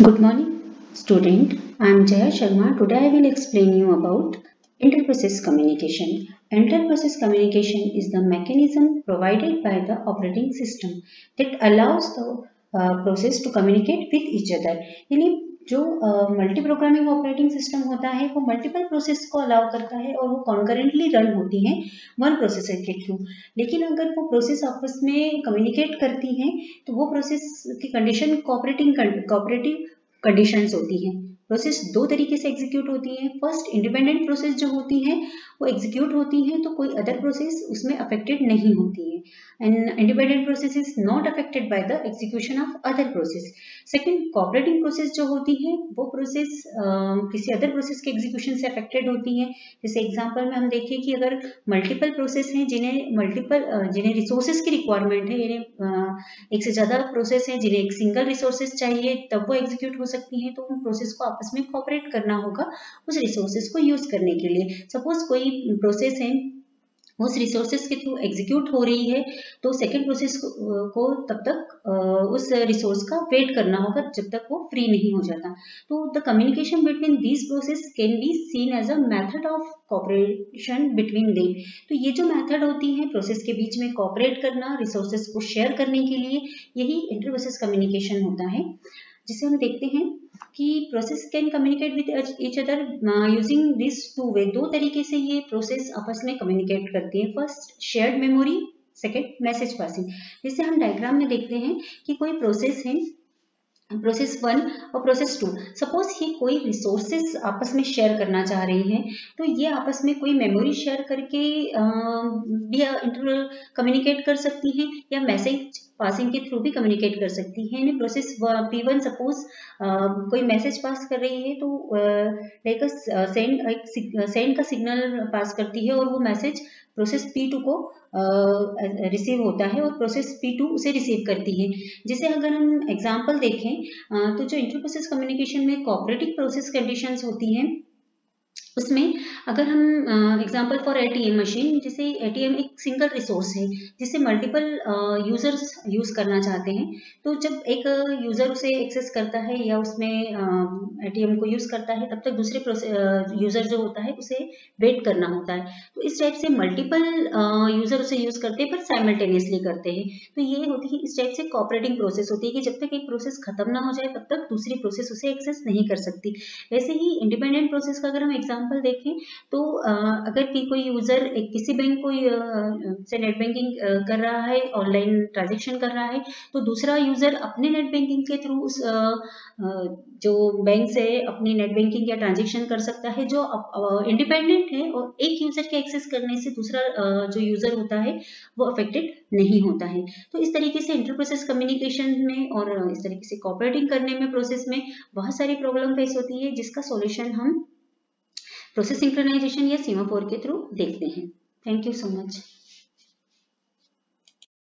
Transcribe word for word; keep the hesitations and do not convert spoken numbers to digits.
Good morning, student. I am Jaya Sharma. Today I will explain you about inter-process communication. Inter-process communication is the mechanism provided by the operating system that allows the uh, process to communicate with each other. यानी जो multi programming operating system होता है वो multiple process को allow करता है और वो कॉन्करेंटली रन होती हैं वन प्रोसेसर के थ्रू। लेकिन अगर वो प्रोसेस आपस में कम्युनिकेट करती हैं तो वो प्रोसेस की कंडीशन कोऑपरेटिंग कोऑपरेटिव कंडीशंस होती हैं। प्रोसेस दो तरीके से एग्जीक्यूट होती हैं। फर्स्ट, इंडिपेंडेंट प्रोसेस जो होती हैं वो एग्जीक्यूट होती हैं तो कोई अदर प्रोसेस उसमें अफेक्टेड नहीं होती है। And independent process is not affected by the execution of other process. Second, cooperating process जो होती है वो प्रोसेस किसी अदर प्रोसेस के एग्जीक्यूशन से अफेक्टेड होती है। जैसे एग्जांपल में हम देखें कि अगर मल्टीपल प्रोसेस हैं जिन्हें मल्टीपल जिन्हें रिसोर्सेज की रिक्वायरमेंट है, यानी एक से ज्यादा प्रोसेस हैं जिन्हें एक सिंगल रिसोर्सेज चाहिए तब वो एग्जीक्यूट हो सकती हैं, तो उन प्रोसेस को आपस में कोऑपरेट करना होगा उस रिसोर्सेज को यूज करने के लिए। सपोज कोई प्रोसेस है उस रिसोर्सेज के थ्रू एग्जीक्यूट हो रही है तो सेकेंड प्रोसेस को, को तब तक उस रिसोर्स का वेट करना होगा जब तक वो फ्री नहीं हो जाता। तो the communication between these process can be seen as a method of cooperation between them. तो ये जो मेथड होती है प्रोसेस के बीच में कोऑपरेट करना, रिसोर्सेज को शेयर करने के लिए, यही इंटर प्रोसेस कम्युनिकेशन होता है। जिसे हम देखते हैं कि process can communicate with each other using this two way. दो तरीके से ये प्रोसेस आपस में कम्युनिकेट करती है। First, shared memory, second message passing. जिसे हम डायग्राम में देखते हैं कि कोई प्रोसेस है, प्रोसेस वन और प्रोसेस टू। सपोज ये कोई रिसोर्सेस आपस में शेयर करना चाह रही हैं तो ये आपस में कोई मेमोरी शेयर करके भी इंटर कम्युनिकेट कर सकती हैं या मैसेज पासिंग के थ्रू भी कम्युनिकेट कर सकती है। यानी प्रोसेस पी वन सपोज कोई मैसेज पास कर रही है तो लाइक सेंड एक सेंड का सिग्नल पास करती है और वो मैसेज प्रोसेस पी टू को रिसीव uh, होता है और प्रोसेस पी टू उसे रिसीव करती है। जिसे अगर हम एग्जांपल देखें uh, तो जो इंटर प्रोसेस कम्युनिकेशन में कोऑपरेटिव प्रोसेस कंडीशंस होती हैं उसमें अगर हम एग्जांपल फॉर एटीएम मशीन, जैसे एटीएम एक सिंगल रिसोर्स है जिसे मल्टीपल यूजर्स यूज करना चाहते हैं, तो जब एक यूजर उसे एक्सेस करता है या उसमें एटीएम को यूज करता है तब तक दूसरे यूजर जो होता है उसे वेट करना होता है। तो इस टाइप से मल्टीपल यूजर उसे यूज करते हैं पर साइमल्टेनियसली करते हैं। तो ये होती है इस टाइप से कोऑपरेटिंग प्रोसेस होती है कि जब तक एक प्रोसेस खत्म ना हो जाए तब तक दूसरी प्रोसेस उसे एक्सेस नहीं कर सकती। वैसे ही इंडिपेंडेंट प्रोसेस का अगर हम एग्जाम्पल देखें तो अगर कि कोई यूजर किसी बैंक को से नेट बैंकिंग कर रहा है, ऑनलाइन ट्रांजैक्शन कर रहा है, तो दूसरा यूजर अपने नेट बैंकिंग के थ्रू उस जो बैंक से अपनी नेट बैंकिंग या ट्रांजैक्शन कर सकता है जो इंडिपेंडेंट है, और एक यूजर के एक्सेस करने से दूसरा जो यूजर होता है वो अफेक्टेड नहीं होता है। तो इस तरीके से इंटर प्रोसेस कम्युनिकेशन में और इस तरीके से कोऑपरेटिंग करने में प्रोसेस में बहुत सारी प्रॉब्लम फेस होती है जिसका सॉल्यूशन हम प्रोसेस सिंक्रोनाइजेशन या सीमाफोर के थ्रू देखते हैं। Thank you so much.